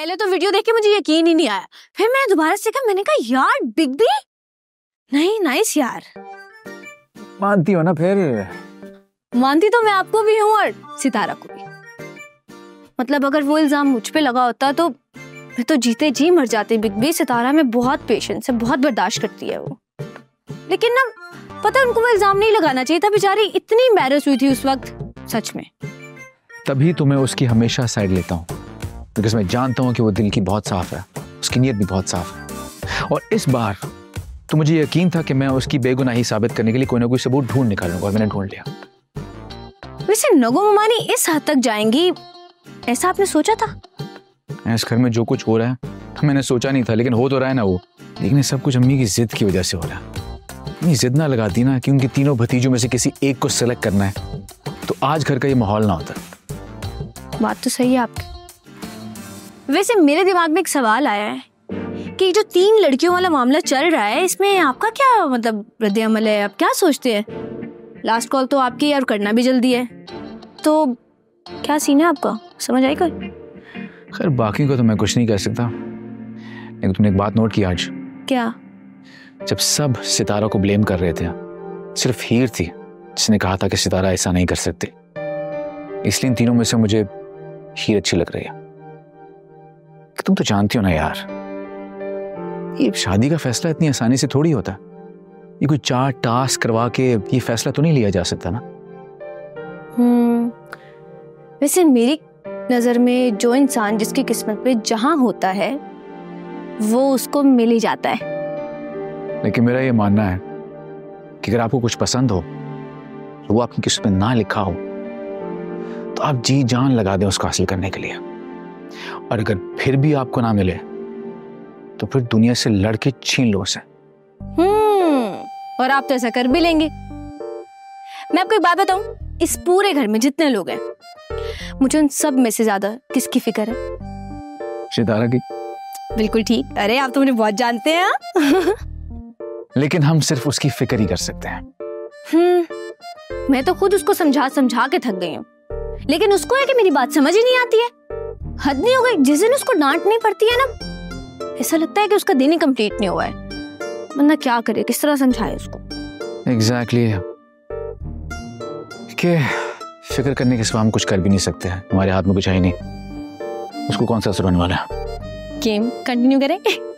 पहले तो वीडियो देख के मुझे यकीन ही नहीं आया, फिर मैंने दोबारा से देखा, मैंने कहा यार बिग बी, नहीं नाइस यार। मानती हो ना? फिर मानती तो मैं आपको भी हूँ और सितारा को भी। मतलब अगर वो इल्जाम मुझ पे लगा होता तो मैं तो जीते जी मर जाती बिग बी। सितारा में बहुत पेशेंस है, बहुत बर्दाश्त करती है वो, लेकिन ना पता है उनको वो इल्जाम नहीं लगाना चाहिए था, बेचारी इतनी एम्बैरस हुई थी उस वक्त, सच में। तभी तो मैं उसकी हमेशा साइड लेता हूँ, बिकॉज मैं जानता हूँ कि वो दिल की बहुत साफ है, उसकी नीयत भी बहुत साफ है। और इस बार तो मुझे यकीन था कि मैं उसकी बेगुनाही साबित करने के लिए कोई ना कोई सबूत ढूंढ निकालूंगा, और मैंने ढूंढ लिया। वैसे नगो ममानी इस हद तक जाएंगी ऐसा आपने सोचा था? इस घर में जो कुछ हो रहा है मैंने सोचा नहीं था, लेकिन हो तो रहा है ना वो। लेकिन ये सब कुछ अम्मी की जिद की वजह से हो रहा है। अम्मी जिद ना लगाती ना कि उनकी तीनों भतीजों में से किसी एक को सेलेक्ट करना है, तो आज घर का ये माहौल ना होता। बात तो सही है आपकी। वैसे मेरे दिमाग में एक सवाल आया है कि जो 3 लड़कियों वाला मामला चल रहा है, इसमें आपका क्या मतलब रद्द-ए-अमल है? आप क्या सोचते हैं? लास्ट कॉल तो आपकी और करना भी जल्दी है, तो क्या सीन है आपका, समझ आई कोई? खैर बाकी को तो मैं कुछ नहीं कह सकता, लेकिन तुमने एक बात नोट की आज? क्या? जब सब सितारा को ब्लेम कर रहे थे, सिर्फ हीर थी जिसने कहा था कि सितारा ऐसा नहीं कर सकती। इसलिए इन तीनों में से मुझे हीर अच्छी लग रही है। कि तुम तो जानती हो ना यार, ये शादी का फैसला इतनी आसानी से थोड़ी होता। ये कोई 4 टास्क करवा के ये फैसला तो नहीं लिया जा सकता ना। वैसे मेरी नजर में जो इंसान जिसकी किस्मत पे जहां होता है वो उसको मिल ही जाता है। लेकिन मेरा ये मानना है कि अगर आपको कुछ पसंद हो तो वो आपकी किस्मत में ना लिखा हो तो आप जी जान लगा दें उसको हासिल करने के लिए। और अगर फिर भी आपको ना मिले तो फिर दुनिया से लड़के छीन लो उसे। और आप तो ऐसा कर भी लेंगे। मैं आपको एक बात बताऊं, इस पूरे घर में जितने लोग हैं, मुझे उन सब में से ज्यादा किसकी फिक्र है? सितारा की। बिल्कुल ठीक। अरे आप तो मुझे बहुत जानते हैं। लेकिन हम सिर्फ उसकी फिक्र ही कर सकते हैं। मैं तो खुद उसको समझा समझा के थक गई हूँ, लेकिन उसको है कि मेरी बात समझ ही नहीं आती है। हद नहीं हो गई, जिस दिन उसको डांट नहीं पड़ती है ना, ऐसा लगता है कि उसका दिन ही कंप्लीट नहीं हुआ है। बंदा क्या करे, किस तरह समझाए उसको? एग्जैक्टली कि फिक्र करने के सिवा हम कुछ कर भी नहीं सकते हैं, हमारे हाथ में कुछ है ही नहीं। उसको कौन सा असर होने वाला है? गेम कंटिन्यू करें।